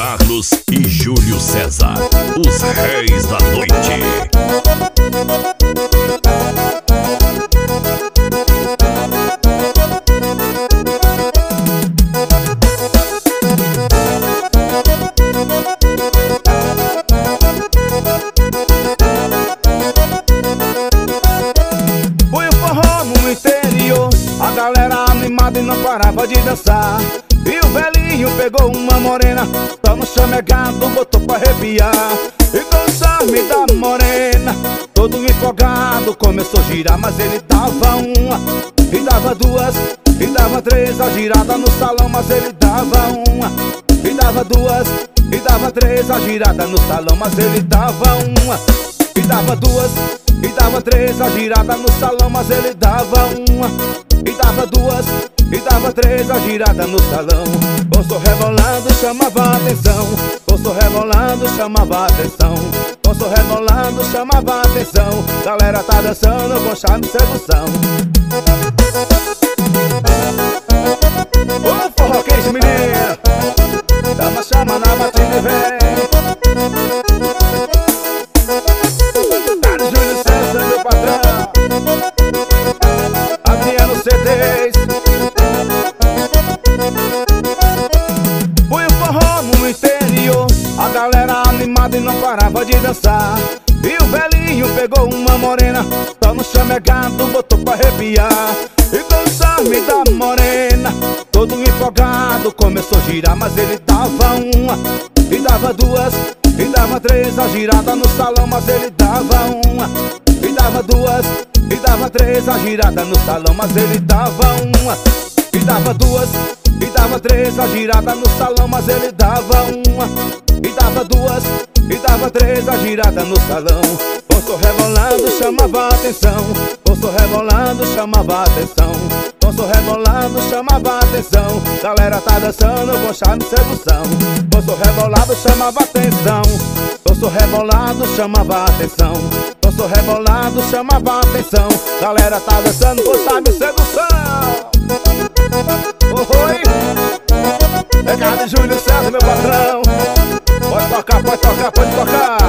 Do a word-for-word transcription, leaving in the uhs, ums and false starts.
Carlos e Júlio César, os reis da noite. Foi o forró no interior, a galera animada e não parava de dançar. E o velhinho pegou uma morena, só no chamegado botou pra arrepiar. E com o charme da morena, todo empolgado, começou a girar. Mas ele dava uma, e dava duas, e dava três, a girada no salão. Mas ele dava uma, e dava duas, e dava três, a girada no salão. Mas ele dava uma, e dava duas, e dava três, a girada no salão. Mas ele dava uma, e dava duas, e dava três, a girada no salão. Poço rebolando chamava atenção, poço rebolando chamava atenção, poço rebolando chamava atenção. Galera tá dançando com charme e sedução. Ô forró quente menino, chama, chama na batida e vem. Carlos Júlio César, meu patrão, Adriano C Ds. Foi o forró no interior, a galera animada e não parava de dançar. E o velhinho pegou uma morena, só no chamegado botou pra arrepiar. E com o charme da morena, todo empolgado, começou a girar. Mas ele dava uma, e dava duas, e dava três, a girada no salão. Mas ele dava uma, e dava duas, e dava três, a girada no salão. Mas ele dava uma, e dava duas, e dava três, a girada no salão. Mas ele dava uma, e dava duas, e dava três, a girada no salão. Poço rebolando chamava atenção, poço rebolando chamava atenção, poço rebolando chamava atenção. Galera tá dançando com charme e sedução. Poço rebolado chamava atenção, poço rebolado chamava atenção, poço rebolado chamava atenção. Galera tá dançando com charme e sedução. Oi, é Carlos Júlio César, meu patrão. Pode tocar, pode tocar, pode tocar.